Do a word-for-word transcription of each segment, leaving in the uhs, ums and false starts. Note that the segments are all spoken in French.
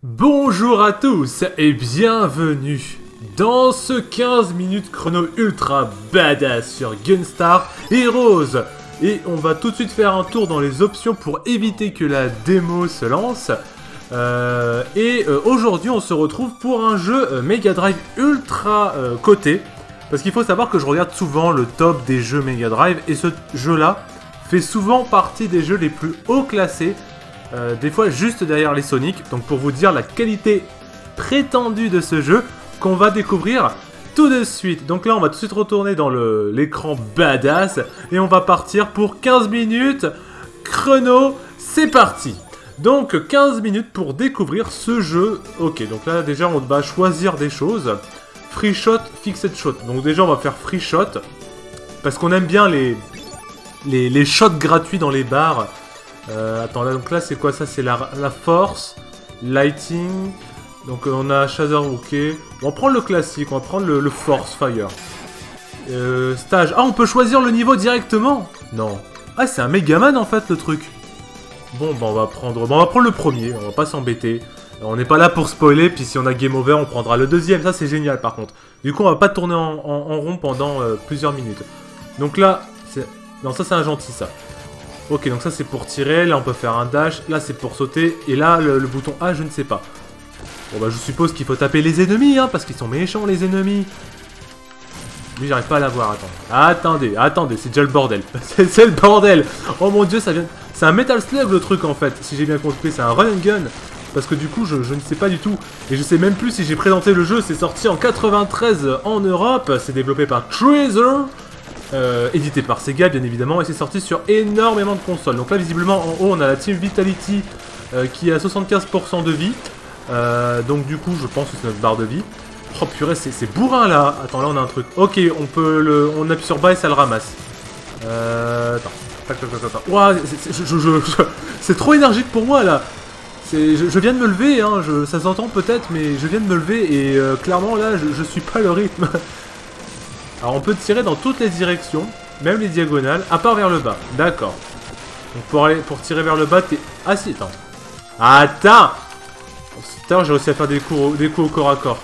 Bonjour à tous et bienvenue dans ce quinze minutes chrono ultra badass sur Gunstar Heroes. Et on va tout de suite faire un tour dans les options pour éviter que la démo se lance. Euh, et euh, aujourd'hui on se retrouve pour un jeu euh, Mega Drive ultra euh, coté. Parce qu'il faut savoir que je regarde souvent le top des jeux Mega Drive et ce jeu là fait souvent partie des jeux les plus haut classés. Euh, des fois juste derrière les Sonic, donc pour vous dire la qualité prétendue de ce jeu qu'on va découvrir tout de suite. Donc là on va tout de suite retourner dans l'écran badass et on va partir pour quinze minutes chrono, c'est parti. Donc quinze minutes pour découvrir ce jeu. Ok, donc là déjà on va choisir des choses. Free shot, fixed shot. Donc déjà on va faire free shot parce qu'on aime bien les, les, les shots gratuits dans les bars. Euh, attends, là, donc là, c'est quoi ça? C'est la, la force, lighting. Donc, euh, on a Shader, ok. On va prendre le classique, on va prendre le, le force, fire. Euh, stage. Ah, on peut choisir le niveau directement? Non. Ah, c'est un Megaman en fait, le truc. Bon, bah, on va prendre, bon, on va prendre le premier, on va pas s'embêter. On n'est pas là pour spoiler, puis si on a game over, on prendra le deuxième. Ça, c'est génial par contre. Du coup, on va pas tourner en, en, en rond pendant euh, plusieurs minutes. Donc là, c'est. Non, ça, c'est un gentil, ça. Ok, donc ça c'est pour tirer, là on peut faire un dash, là c'est pour sauter, et là le, le bouton A, je ne sais pas. Bon bah je suppose qu'il faut taper les ennemis, hein, parce qu'ils sont méchants les ennemis. Lui j'arrive pas à l'avoir, attends. Attendez, attendez, c'est déjà le bordel. C'est le bordel. Oh mon dieu, ça vient... C'est un Metal Slug le truc en fait, si j'ai bien compris, c'est un run and gun. Parce que du coup je, je ne sais pas du tout, et je sais même plus si j'ai présenté le jeu, c'est sorti en quatre-vingt-treize en Europe, c'est développé par Treasure. Euh, édité par Sega bien évidemment, et c'est sorti sur énormément de consoles. Donc là visiblement en haut on a la Team Vitality euh, qui a soixante-quinze pour cent de vie. euh, Donc du coup je pense que c'est notre barre de vie. Oh purée, c'est bourrin là. Attends, là on a un truc. Ok, on peut le... On appuie sur bas et ça le ramasse. Euh... Attends. Tac, tac, tac, tac. Ouah, c'est trop énergique pour moi là. Je, je viens de me lever, hein. je, ça s'entend peut-être, mais je viens de me lever et euh, clairement là je, je suis pas le rythme. Alors on peut tirer dans toutes les directions, même les diagonales, à part vers le bas. D'accord. Donc pour, aller, pour tirer vers le bas, t'es... Ah si, attends. Attends. Tout à l'heure j'ai réussi à faire des coups, au, des coups au corps à corps.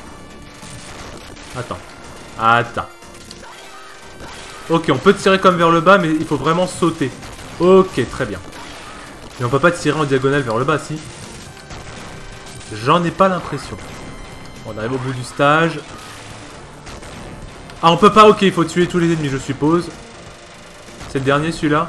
Attends. Attends. Ok, on peut tirer comme vers le bas, mais il faut vraiment sauter. Ok, très bien. Mais on peut pas tirer en diagonale vers le bas, si. J'en ai pas l'impression. On arrive au bout du stage. Ah, on peut pas, ok, il faut tuer tous les ennemis, je suppose. C'est le dernier, celui-là.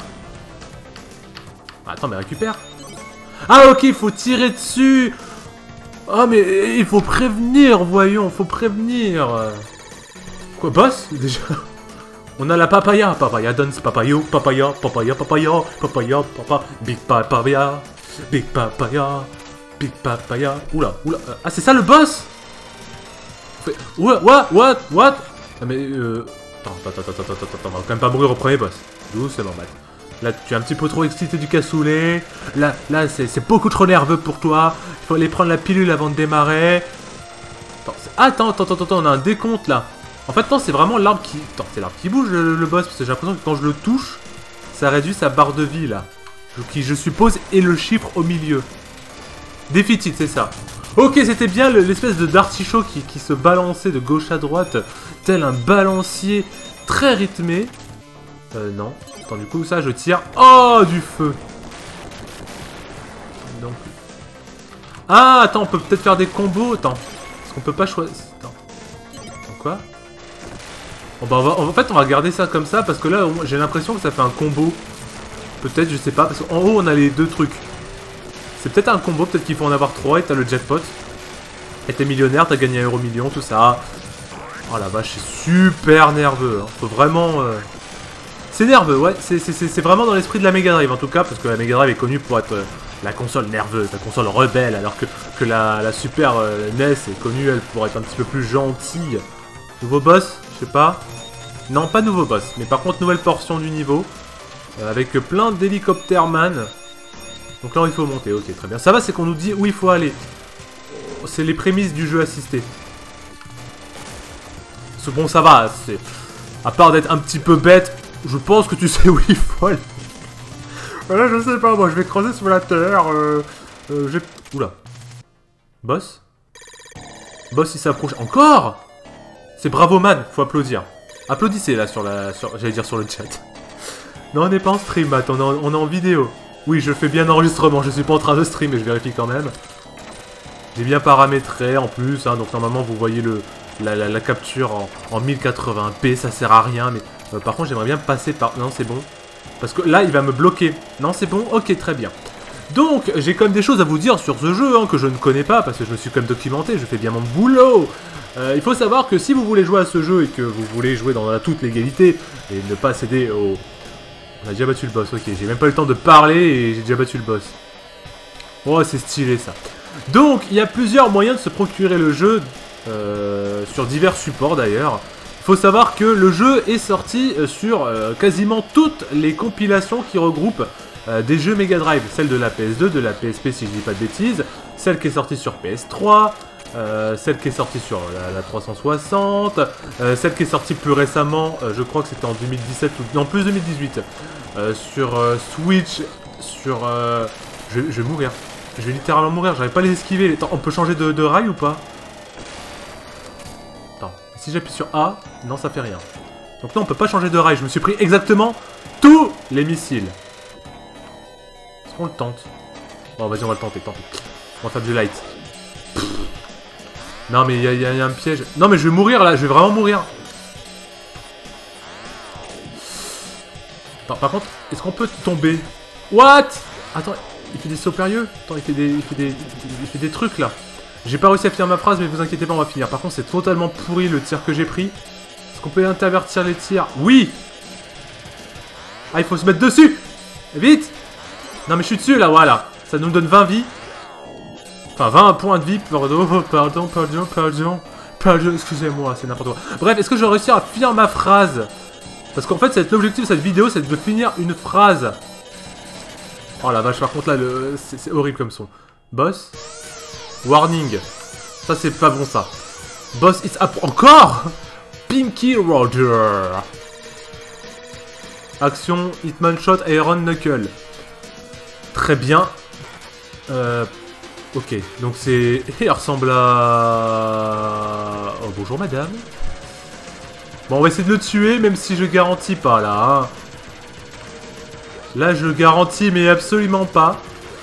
Ah, attends, mais récupère. Ah, ok, il faut tirer dessus. Ah, mais il faut prévenir, voyons, faut prévenir. Quoi, boss, déjà? On a la papaya, papaya dance, papayo, papaya, papaya, papaya, papaya, papa, big papaya, big papaya, big papaya. Oula, oula. Ah, c'est ça le boss? What, what, what, what? Ah mais euh... Attends, attends, attends, attends, attends, attends, on va quand même pas mourir au premier boss. Doucement, mec. Là, tu es un petit peu trop excité du cassoulet. Là, là, c'est beaucoup trop nerveux pour toi. Il faut aller prendre la pilule avant de démarrer. Attends, attends, attends, attends, on a un décompte, là. En fait, non, c'est vraiment l'arbre qui... Attends, c'est l'arbre qui bouge, le, le boss, parce que j'ai l'impression que quand je le touche, ça réduit sa barre de vie, là. Qui, je suppose, est le chiffre au milieu. Déficit, c'est ça. Ok, c'était bien l'espèce de d'artichaut qui, qui se balançait de gauche à droite, tel un balancier très rythmé. Euh, non. Attends, du coup, ça, je tire. Oh, du feu. Donc... Ah, attends, on peut peut-être faire des combos. Attends. Est-ce qu'on peut pas choisir... Attends. Attends, quoi? Bon, bah, on va... En fait, on va garder ça comme ça, parce que là, j'ai l'impression que ça fait un combo. Peut-être, je sais pas, parce qu'en haut, on a les deux trucs. C'est peut-être un combo, peut-être qu'il faut en avoir trois et t'as le jackpot. Et t'es millionnaire, t'as gagné un euro million, tout ça. Oh la vache, c'est super nerveux. Hein. Faut vraiment... Euh... C'est nerveux, ouais. C'est vraiment dans l'esprit de la Mega Drive en tout cas, parce que la Mega Drive est connue pour être euh, la console nerveuse, la console rebelle, alors que, que la, la Super euh, N E S est connue, elle, pour être un petit peu plus gentille. Nouveau boss, je sais pas. Non, pas nouveau boss, mais par contre, nouvelle portion du niveau. Euh, avec plein d'hélicoptères man. Donc là, il faut monter. Ok, très bien. Ça va, c'est qu'on nous dit où il faut aller. C'est les prémices du jeu assisté. Bon, ça va. À part d'être un petit peu bête, je pense que tu sais où il faut aller. Voilà, je sais pas. Moi, je vais creuser sous la terre. Euh, euh, j'ai... Oula. Boss? Boss, il s'approche. Encore? C'est bravo man, faut applaudir. Applaudissez là sur la... J'allais dire sur le chat. Non, on n'est pas en stream, Matt, on est en, on est en vidéo. Oui, je fais bien enregistrement, je suis pas en train de stream, mais je vérifie quand même. J'ai bien paramétré en plus, hein, donc normalement vous voyez le, la, la, la capture en, en mille quatre-vingts p, ça sert à rien, mais euh, par contre j'aimerais bien passer par... Non, c'est bon. Parce que là, il va me bloquer. Non, c'est bon? Ok, très bien. Donc, j'ai quand même des choses à vous dire sur ce jeu, hein, que je ne connais pas, parce que je me suis quand même documenté, je fais bien mon boulot. Euh, il faut savoir que si vous voulez jouer à ce jeu et que vous voulez jouer dans la toute légalité, et ne pas céder au... On a déjà battu le boss, ok, j'ai même pas eu le temps de parler et j'ai déjà battu le boss. Oh, c'est stylé ça. Donc, il y a plusieurs moyens de se procurer le jeu, euh, sur divers supports d'ailleurs. Il faut savoir que le jeu est sorti sur euh, quasiment toutes les compilations qui regroupent euh, des jeux Mega Drive. Celle de la P S deux, de la P S P si je dis pas de bêtises, celle qui est sortie sur P S trois, euh, celle qui est sortie sur la, la trois cent soixante, euh, celle qui est sortie plus récemment, euh, je crois que c'était en deux mille dix-sept ou non plus deux mille dix-huit, euh, sur euh, Switch, sur... Euh, je, je vais mourir. Je vais littéralement mourir, j'arrive pas à les esquiver. Attends, on peut changer de, de rail ou pas? Attends, si j'appuie sur A, non ça fait rien. Donc non, on peut pas changer de rail, je me suis pris exactement tous les missiles. Est-ce qu'on le tente? Bon, vas-y, on va le tenter, tant pis. On va faire du light. Pff. Non, mais il y, y, y a un piège. Non, mais je vais mourir là, je vais vraiment mourir. Attends, par contre, est-ce qu'on peut tomber? What? Attends, il fait des sauts périlleux? Attends, il fait des, il fait des, il fait des trucs là. J'ai pas réussi à finir ma phrase, mais vous inquiétez pas, on va finir. Par contre, c'est totalement pourri le tir que j'ai pris. Est-ce qu'on peut intervertir les tirs? Oui! Ah, il faut se mettre dessus! Vite! Non, mais je suis dessus là, voilà. Ça nous donne vingt vies. Enfin, vingt points de vie. Pardon, pardon, pardon, pardon. Pardon, excusez-moi, c'est n'importe quoi. Bref, est-ce que je vais réussir à finir ma phrase? Parce qu'en fait, l'objectif de cette vidéo, c'est de finir une phrase. Oh la vache, par contre là, c'est horrible comme son. Boss. Warning. Ça, c'est pas bon ça. Boss is up. Encore Pinky Roger. Action, Hitman Shot, Iron Knuckle. Très bien. Euh... Ok, donc c'est... Il ressemble à... Oh, bonjour madame. Bon, on va essayer de le tuer, même si je garantis pas, là. Hein. Là, je garantis, mais absolument pas.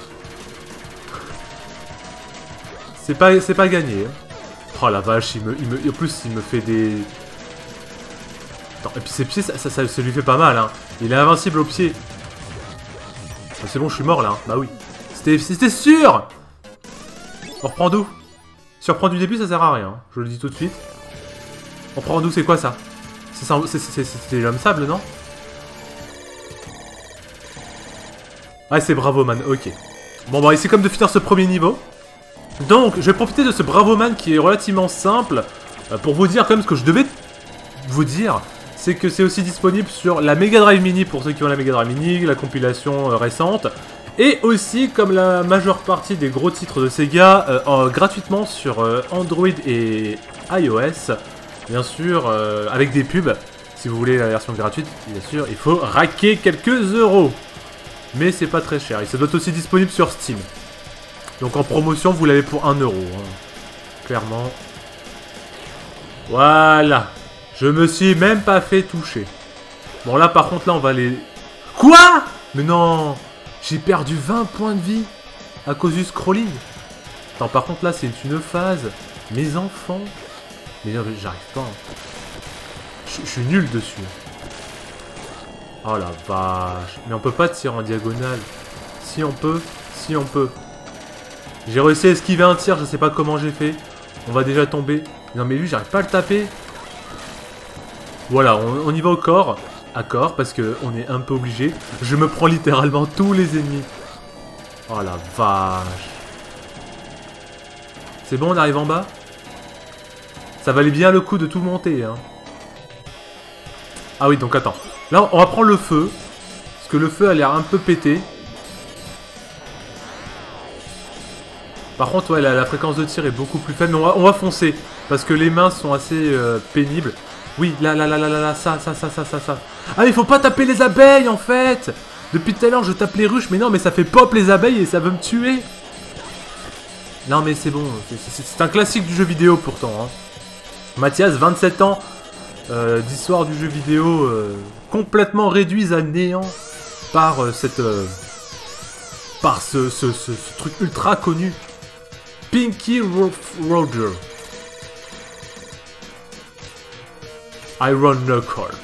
C'est pas, c'est pas gagné. Hein. Oh la vache, il me, il me... En plus, il me fait des... Attends, et puis ses pieds, ça, ça, ça, ça lui fait pas mal, hein. Il est invincible aux pieds. C'est bon, je suis mort, là. Hein. Bah oui. C'était sûr. On reprend d'où? Si on reprend du début, ça sert à rien. Hein. Je le dis tout de suite. On reprend d'où, c'est quoi, ça? C'est l'homme sable, non? Ah, c'est bravo man, ok. Bon, bah, c'est comme de finir ce premier niveau. Donc, je vais profiter de ce bravo man qui est relativement simple euh, pour vous dire quand même ce que je devais vous dire. C'est que c'est aussi disponible sur la Mega Drive Mini pour ceux qui ont la Mega Drive Mini, la compilation euh, récente. Et aussi, comme la majeure partie des gros titres de Sega, euh, euh, gratuitement sur euh, Android et iOS. Bien sûr, euh, avec des pubs. Si vous voulez la version gratuite, bien sûr, il faut raquer quelques euros. Mais c'est pas très cher. Et ça doit être aussi disponible sur Steam. Donc en promotion, vous l'avez pour un euro. Hein. Clairement. Voilà. Je me suis même pas fait toucher. Bon là, par contre, là, on va les... Quoi? Mais non. J'ai perdu vingt points de vie à cause du scrolling. Attends, par contre, là, c'est une phase. Mes enfants. Mais non, j'arrive pas. Hein. Je suis nul dessus. Oh la vache. Mais on peut pas tirer en diagonale. Si on peut, si on peut. J'ai réussi à esquiver un tir, je sais pas comment j'ai fait. On va déjà tomber. Non mais lui, j'arrive pas à le taper. Voilà, on, on y va au corps. À corps, parce que on est un peu obligé. Je me prends littéralement tous les ennemis. Oh la vache. C'est bon, on arrive en bas? Ça valait bien le coup de tout monter, hein. Ah oui, donc attends. Là, on va prendre le feu. Parce que le feu a l'air un peu pété. Par contre, ouais, la, la fréquence de tir est beaucoup plus faible. Mais on va, on va foncer. Parce que les mains sont assez euh, pénibles. Oui, là, là, là, là, là, là, ça, ça, ça, ça, ça, ça. Ah, il faut pas taper les abeilles, en fait. Depuis tout à l'heure, je tape les ruches. Mais non, mais ça fait pop les abeilles et ça veut me tuer. Non mais c'est bon, c'est un classique du jeu vidéo pourtant. Hein. Mathias, vingt-sept ans, euh, d'histoire du jeu vidéo euh, complètement réduite à néant par euh, cette... Euh, par ce, ce, ce, ce truc ultra connu. Pinky Roger. Iron Knuckle.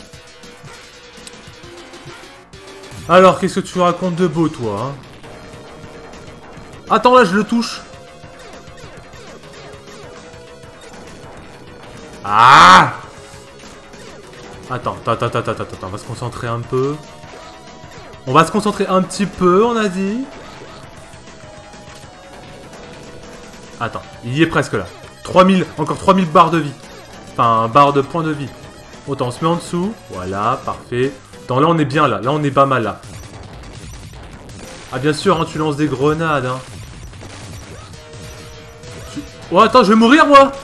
Alors, qu'est-ce que tu racontes de beau, toi hein? Attends, là, je le touche. Ah! Attends, attends, attends, attends, attends, attends, on va se concentrer un peu. On va se concentrer un petit peu, on a dit. Attends, il y est presque là. trois mille, encore trois mille barres de vie. Enfin, barres de points de vie. Autant, on se met en dessous. Voilà, parfait. Attends, là, on est bien là. Là, on est pas mal là. Ah, bien sûr, hein, tu lances des grenades, hein. Tu... Oh, attends, je vais mourir, moi!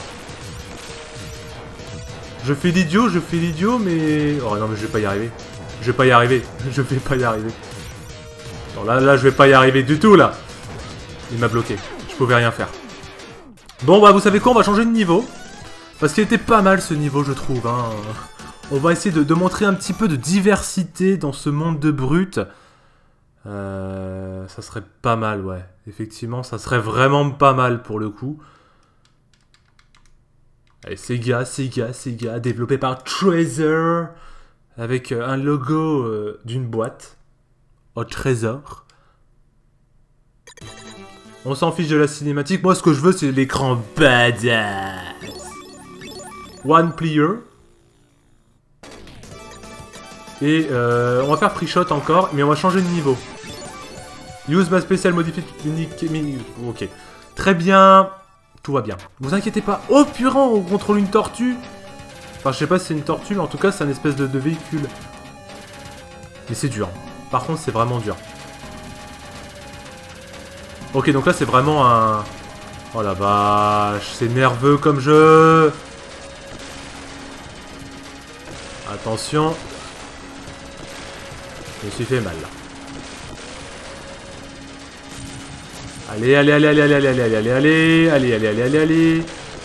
Je fais l'idiot, je fais l'idiot, mais... Oh non, mais je vais pas y arriver. Je vais pas y arriver. Je vais pas y arriver. Attends, là, là, je vais pas y arriver du tout, là. Il m'a bloqué. Je pouvais rien faire. Bon, bah, vous savez quoi? On va changer de niveau. Parce qu'il était pas mal, ce niveau, je trouve. Hein. On va essayer de, de montrer un petit peu de diversité dans ce monde de brutes. Euh, ça serait pas mal, ouais. Effectivement, ça serait vraiment pas mal, pour le coup. Allez, Sega, Sega, Sega, développé par Treasure, avec euh, un logo euh, d'une boîte, au trésor. On s'en fiche de la cinématique, moi ce que je veux c'est l'écran badass. One player. Et euh, on va faire free shot encore, mais on va changer de niveau. Use ma spéciale modifier... Ok. Très bien. Tout va bien. Vous inquiétez pas. Oh purée, on contrôle une tortue. Enfin, je sais pas si c'est une tortue, mais en tout cas, c'est un espèce de, de véhicule. Mais c'est dur. Par contre, c'est vraiment dur. Ok, donc là, c'est vraiment un... Oh la vache, c'est nerveux comme jeu. Attention. Je me suis fait mal, là. Allez, allez, allez, allez, allez, allez, allez, allez, allez, allez, allez, allez, allez, allez.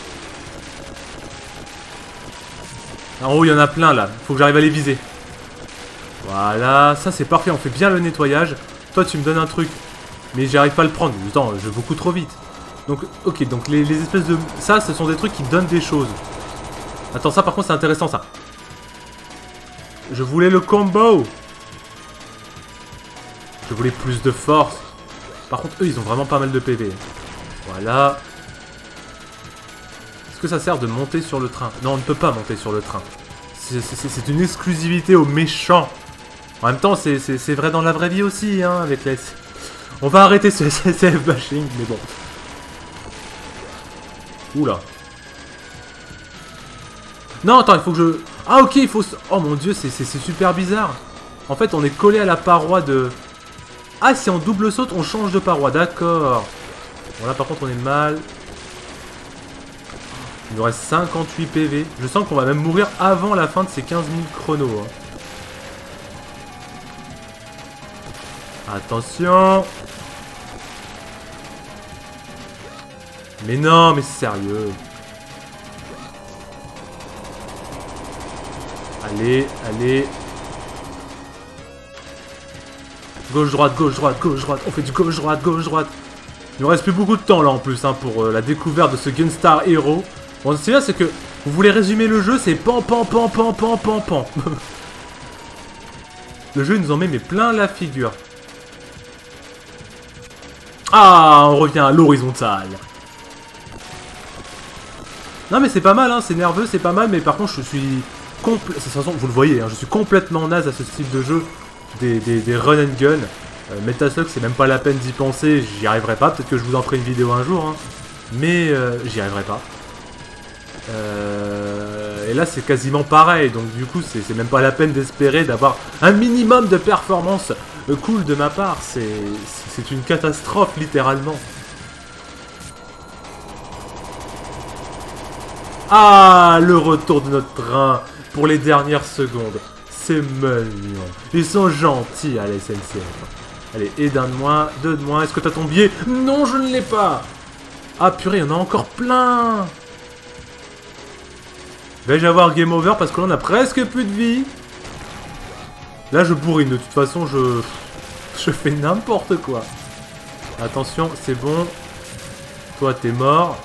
En haut, il y en a plein, là. Faut que j'arrive à les viser. Voilà, ça, c'est parfait. On fait bien le nettoyage. Toi, tu me donnes un truc. Mais j'arrive pas à le prendre. Attends, je vais beaucoup trop vite. Donc, ok, donc les, les espèces de... Ça, ce sont des trucs qui donnent des choses. Attends, ça, par contre, c'est intéressant, ça. Je voulais le combo. Je voulais plus de force. Par contre, eux, ils ont vraiment pas mal de P V. Voilà. Est-ce que ça sert de monter sur le train? Non, on ne peut pas monter sur le train. C'est une exclusivité aux méchants. En même temps, c'est vrai dans la vraie vie aussi, hein, avec les... On va arrêter ce S S F bashing, mais bon. Oula. Non, attends, il faut que je... Ah, ok, il faut... Oh mon dieu, c'est super bizarre. En fait, on est collé à la paroi de... Ah, si on double saute, on change de paroi, d'accord. Bon, là, par contre, on est mal. Il nous reste cinquante-huit P V. Je sens qu'on va même mourir avant la fin de ces quinze minutes chrono. Hein. Attention. Mais non, mais sérieux. Allez, allez. Gauche, droite, gauche, droite, gauche, droite. On fait du gauche, droite, gauche, droite. Il nous reste plus beaucoup de temps là en plus hein, pour euh, la découverte de ce Gunstar Hero. Bon, c'est bien, c'est que vous voulez résumer le jeu, c'est pan, pan, pan, pan, pan, pan, pan. Le jeu, il nous en met mais plein la figure. Ah, on revient à l'horizontale. Non mais c'est pas mal, hein, c'est nerveux, c'est pas mal, mais par contre je suis complètement... De toute façon, vous le voyez, hein, je suis complètement naze à ce style de jeu. Des, des, des run and gun. Euh, Metaslug, c'est même pas la peine d'y penser, j'y arriverai pas. Peut-être que je vous en ferai une vidéo un jour, hein. Mais euh, j'y arriverai pas. Euh, et là, c'est quasiment pareil, donc du coup, c'est même pas la peine d'espérer d'avoir un minimum de performance euh, cool de ma part. C'est une catastrophe, littéralement. Ah, le retour de notre train pour les dernières secondes. C'est mignon. Ils sont gentils à la S N C F. Allez, et d'un de moins, deux de moins. Est-ce que t'as ton billet? Non, je ne l'ai pas. Ah purée, il y en a encore plein. Vais-je avoir game over parce que là on a presque plus de vie. Là je bourrine, de toute façon je... Je fais n'importe quoi. Attention, c'est bon. Toi t'es mort.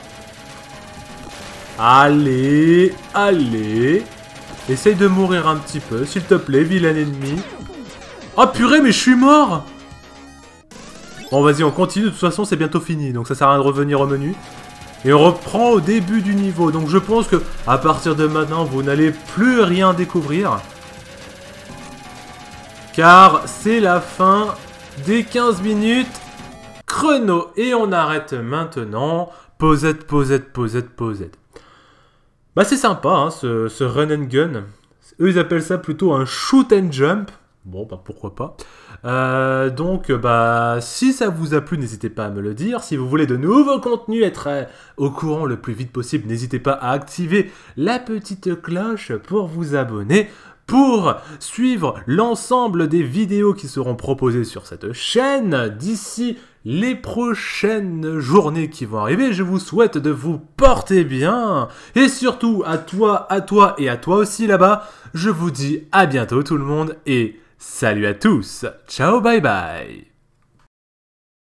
Allez, allez. Essaye de mourir un petit peu, s'il te plaît, vilain ennemi. Oh purée, mais je suis mort. Bon vas-y, on continue, de toute façon c'est bientôt fini, donc ça sert à rien de revenir au menu. Et on reprend au début du niveau, donc je pense que à partir de maintenant, vous n'allez plus rien découvrir. Car c'est la fin des quinze minutes chrono. Et on arrête maintenant. Posette, posette, posette, posette. Bah c'est sympa, hein, ce, ce run and gun. Eux, ils appellent ça plutôt un shoot and jump. Bon, bah pourquoi pas. Euh, donc, bah, si ça vous a plu, n'hésitez pas à me le dire. Si vous voulez de nouveaux contenus, être euh, au courant le plus vite possible, n'hésitez pas à activer la petite cloche pour vous abonner. Pour suivre l'ensemble des vidéos qui seront proposées sur cette chaîne d'ici les prochaines journées qui vont arriver, je vous souhaite de vous porter bien. Et surtout, à toi, à toi et à toi aussi là-bas, je vous dis à bientôt tout le monde et salut à tous. Ciao, bye bye.